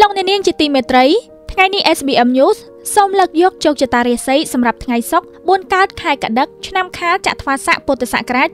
លោកអ្នកនាងជាទីមេត្រីថ្ងៃនេះ SBM News សូមលើកយកជោគជតារាសីសម្រាប់ថ្ងៃសុក្រ4កើតខែកដឹកឆ្នាំខាលចត្វាស័កពុទ្ធសករាជ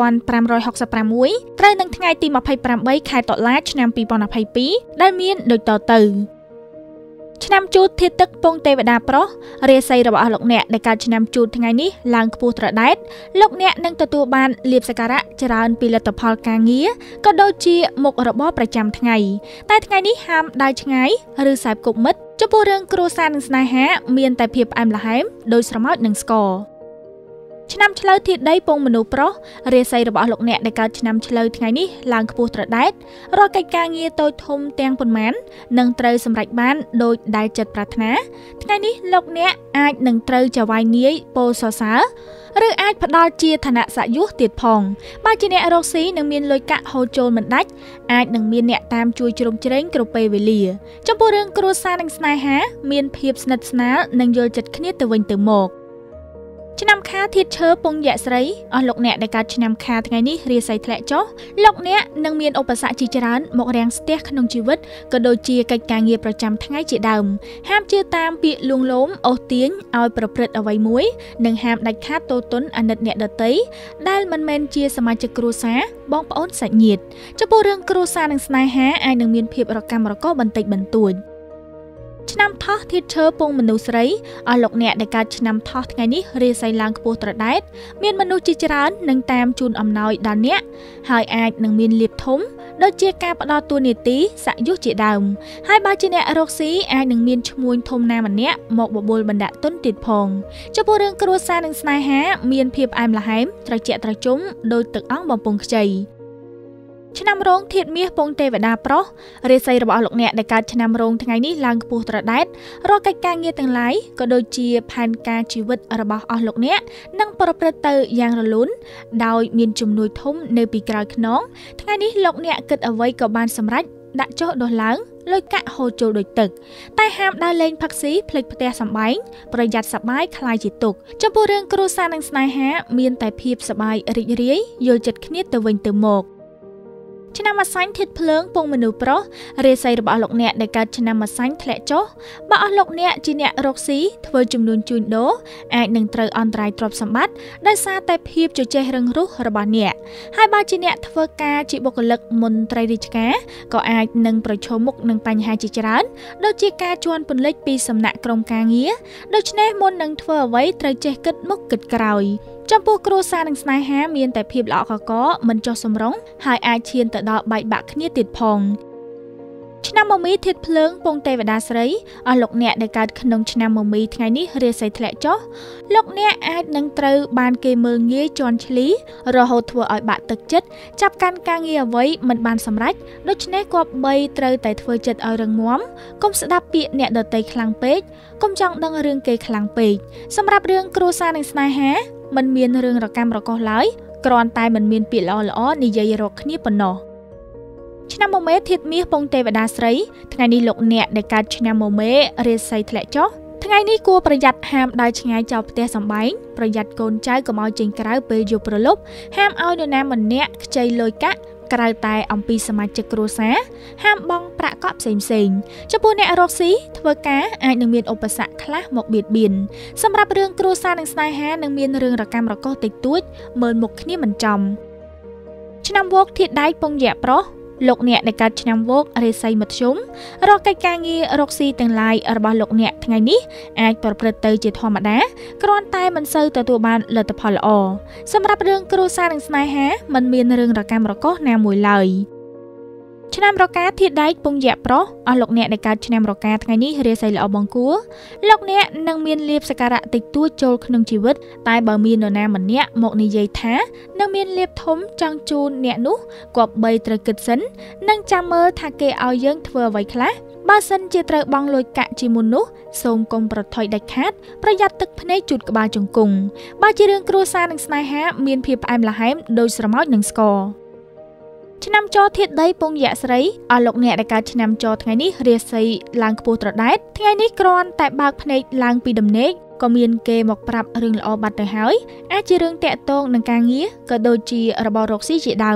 2566ត្រូវនឹងថ្ងៃទី28ខែតុលាឆ្នាំ2022ដែលមានដូចតទៅឆ្នាំជូតធាតុទឹកពងទេវតាប្រុសរាសីរបស់លោកអ្នកដែលកើតឆ្នាំជូតថ្ងៃនេះឡើងខ្ពស់ត្រដែតលោកអ្នកនឹងទទួលបានលាភសក្ការៈច្រើនពីលទ្ធផលការងារក៏ដូចជាមុខរបរប្រចាំថ្ងៃតែថ្ងៃនេះហាមដើរឆ្ងាយឬសែបគប់មិត្តចំពោះរឿងគ្រួសារនិងស្នេហាមានតែភាពផ្អែមល្ហែមដោយស្រមោចនិងស្ករឆ្នាំឆ្លូវធាតុដីពងមនុស្សប្រុសរាសីរបស់លោកអ្នកដែលកើតឆ្នាំឆ្លូវថ្ងៃនេះឡើងខ្ពស់ត្រដែតរាល់កិច្ចការងារតូចធំទាំងប៉ុន្មាននឹងត្រូវសម្រេចបានដោយដែលចិត្តប្រាថ្នាថ្ងៃនេះលោកអ្នកអាចនឹងត្រូវចវាយនាយពោលសរសើរឬអាចផ្ដល់ជាឋានៈសយុះទៀតផងបើជាអ្នករកស៊ីនឹងមានលុយកាក់ហូរចូលមិនដាច់អាចនឹងមានអ្នកតាមជួយជ្រោមជ្រែងគ្រប់ពេលវេលាចំពោះរឿងគ្រួសារនិងស្នេហាមានភាពស្និទ្ធស្នាលនិងយល់ចិត្តគ្នាទៅវិញទៅមកឆ្នាំខាលធាតុឈើពងយៈស្រីអស់លោកអ្នកដែលកើតឆ្នាំខាលថ្ងៃនេះរាសីធ្លាក់ចុះលោកអ្នកនឹងមានឧបសគ្គជាច្រើនមករាំងស្ទះក្នុងជីវិតក៏ដូចជាកិច្ចការងារប្រចាំថ្ងៃជាដើមហាមជឿតាមពាក្យលួងលោមអូសទាញឲ្យប្រព្រឹត្តអ្វីមួយនិងហាមដាច់ខាតទោទណ្ឌអាណិតអ្នកដទៃដែលមិនមែនជាសមាជិកគ្រួសារបងប្អូនសាច់ញាតិចំពោះរឿងគ្រួសារនិងស្នេហាអាចនឹងមានភាពរកាំរកូសបន្តិចបន្តួចឆ្នាំថោះធាតុឈើពងមនុស្សស្រីអស់លោកអ្នកដែលកើតឆ្នាំថោះថ្ងៃនេះរាសីឡើងខ្ពស់ត្រដែតមានមនុស្សជាច្រើននឹងតាមជូនអំណោយដល់អ្នកហើយអាចនឹងមានលាភធំដូចជាការផ្ដល់តួនាទីសយុះជាដើមហើយបើជាអ្នករកស៊ីអាចនឹងមានឈ្មួញធំណាម្នាក់មកបបួលបណ្ដាក់ទុនទៀតផងចំពោះរឿងគ្រួសារនិងស្នេហាមានភាពផ្អែមល្ហែមត្រជាក់ត្រជុំដោយទឹកអង្គបំពង់ខ្ចីឆ្នាំរោងធាតុមាសពងទេវតាប្រុសរាសីរបស់លោកអ្នកដែលកើតឆ្នាំរោងថ្ងៃនេះឡើងខ្ពស់ត្រដែតរាល់កិច្ចការងារទាំងឡាយក៏ដូចជាផែនការជីវិតរបស់អស់លោកអ្នកនឹងប្រព្រឹត្តទៅយ៉ាងរលូនដោយមានជំនួយធំនៅពីក្រោយខ្នងថ្ងៃនេះលោកអ្នកគិតអ្វីក៏បានសម្រេចដាក់ចុះដោះឡើងលុយកាក់ហូរចូលដូចទឹកតែហាមដើរលេងផឹកស៊ីភ្លេចផ្ទះសម្បែងប្រយ័ត្នសប្បាយខ្លាយជាទុក្ខចំពោះរឿងគ្រួសារនិងស្នេហាមានតែភាពសប្បាយរីករាយយល់ចិត្តគ្នាទៅវិញទៅមកឆ្នាំម្សាញ់ធាតុភ្លើងពងមនុស្សប្រុសរាសីរបស់លោកអ្នកដែលកើតឆ្នាំម្សាញ់ធ្លាក់ចុះបើអស់លោកអ្នកជាអ្នករកស៊ីធ្វើចំនួនជួញដូរអាចនឹងត្រូវអន្តរាយទ្រព្យសម្បត្តិដោយសារតែភាពជជែករឹងរូសរបស់អ្នកហើយបើជាអ្នកធ្វើការជាបុគ្គលិកមន្ត្រីរាជការក៏អាចនឹងប្រឈមមុខនឹងបញ្ហាជាច្រើនដូចជាការជន់ពន្លិចពីសំណាក់ក្រុមការងារដូច្នេះមុននឹងធ្វើអ្វីត្រូវចេះគិតមុខគិតក្រោយចំពោះគ្រួសារនិងស្នេហាមានតែភាពល្អកកមិនចុះសម្រុងហើយអាចឈានទៅដល់បែកបាក់គ្នាទៀតផងឆ្នាំមមីធាតុភ្លើងពងទេវតាស្រីអស់លោកអ្នកដែលកើតក្នុងឆ្នាំមមីថ្ងៃនេះរាសីធ្លាក់ចុះលោកអ្នកអាចនឹងត្រូវបានគេមើលងាយជន់ឈ្លីរហូតធ្វើឲ្យបាក់ទឹកចិត្តចាប់កាន់ការងារអ្វីមិនបានសម្រេចដូច្នេះគប្បីត្រូវតែធ្វើចិត្តឲ្យរឹងមាំកុំស្ដាប់ពាក្យអ្នកដទៃខ្លាំងពេកកុំចង់ដឹងរឿងគេខ្លាំងពេកសម្រាប់រឿងគ្រួសារនិងស្នេហាមិនមានរឿងរកាំរកូសឡើយគ្រាន់តែមិនមានពាក្យល្អៗនិយាយរកគ្នាប៉ុណ្ណោះឆ្នាំមមេធាតុមាសពងទេវតាស្រីថ្ងៃនេះលោកអ្នកដែលកើតឆ្នាំមមេរាសីធ្លាក់ចុះថ្ងៃនេះគួរប្រយ័ត្នហាមដើរឆ្ងាយចោលផ្ទះសម្បែងប្រយ័ត្នកូនចៅកុំឲ្យចេញក្រៅពេលយប់ព្រលប់ហាមឲ្យនរណាម្នាក់ខ្ចីលុយកាក់ក្រៅតែអំពីសមាជិកគ្រួសារហាមបង់ប្រាក់កក់ផ្សេងចំពោះអ្នករកស៊ីធ្វើការអាចនឹងមានឧបសគ្គខ្លះមកបៀតបៀនសម្រាប់រឿងគ្រួសារនិងស្នេហានឹងមានរឿងរកាំរកូសតិចតួចមើលមុខគ្នាមិនចំឆ្នាំវោកធាតុដែកពងយៈប្រុសលោកអ្នកដែលកើតឆ្នាំវោករាសីមធ្យមរកកិច្ចការងាររកស៊ីទាំងឡាយរបស់លោកអ្នកថ្ងៃនេះអាចប្រព្រឹត្តទៅជាធម្មតាគ្រាន់តែមិនសូវទទួលបានលទ្ធផលល្អសម្រាប់រឿងគ្រួសារនិងស្នេហាមិនមានរឿងរកាំរកូសណាមួយឡើយឆ្នាំរកាធាតុដែកពងយៈប្រុសអស់លោកអ្នកដែលកើតឆ្នាំរកាថ្ងៃនេះរាសីល្អបង្គួរលោកអ្នកនឹងមានលាភសក្ការៈតិចតួចចូលក្នុងជីវិតតែបើមាននរណាម្នាក់មកនិយាយថានឹងមានលាភធំចង់ជូនអ្នកនោះគប្បីត្រូវគិតសិននិងចាំមើលថាគេឲ្យយើងធ្វើអ្វីខ្លះបើសិនជាត្រូវបង់លុយកាក់ជាមុននោះសូមកុំប្រថុយដាច់ខាតប្រយ័ត្នទឹកភ្នែកជូតក្បាលជង្គង់បើជារឿងគ្រួសារនិងស្នេហាមានភាពផ្អែមល្ហែមដោយស្រមោចនិងស្ករឆ្នាំចធាតុដីពងយៈស្រីអស់លោកអ្នកដែលកើតឆ្នាំចថ្ងៃនេះរាសីឡើងខ្ពស់ត្រដែតថ្ងៃនេះគ្រាន់តែបើកភ្នែកឡើងពីដំណេកក៏មានគេមកប្រាប់រឿងល្អបាត់ទៅហើយអាចជារឿងតាក់ទងនឹងការងារក៏ដូចជារបររកស៊ីជាដើម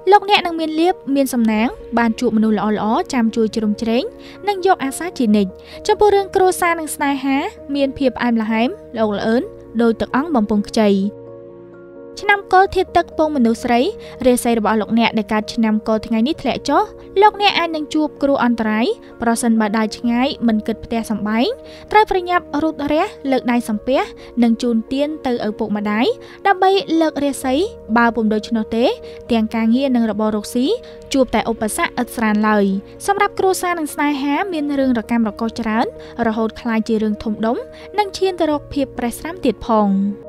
លោកអ្នកនឹងមានលៀបមានសំណាងបានជួបមនុស្សល្អៗចាំជួយជ្រោមជ្រែងនិងយកអាសាជានិច្ចចំពោះរឿងគ្រួសារនិងស្នេហាមានភាពផ្អែមល្ហែមល្អល្អឿនដោយទឹកអង្គបំពង់ខ្ចីឆ្នាំកុលធាតុទឹកពងមនុស្សស្រីរាសីរបស់លោកអ្នកដែលកើតឆ្នាំកុលថ្ងៃនេះធ្លាក់ចុះលោកអ្នកអាចនឹងជួបគ្រោះអន្តរាយប្រសិនបើដើរឆ្ងាយមិនគិតផ្ទះសម្បែងត្រូវប្រញាប់រូតរះលើកដៃសំពះនិងជូនទានទៅឪពុកម្ដាយដើម្បីលើករាសីបើពុំដូច្នោះទេទាំងការងារនិងរបររកស៊ីជួបតែឧបសគ្គឥតស្រានឡើយសម្រាប់គ្រួសារនិងស្នេហាមានរឿងរកាំរកូសច្រើនរហូតក្លាយជារឿងធំដុំនិងឈានទៅរកភាពប្រេះស្រាំទៀតផង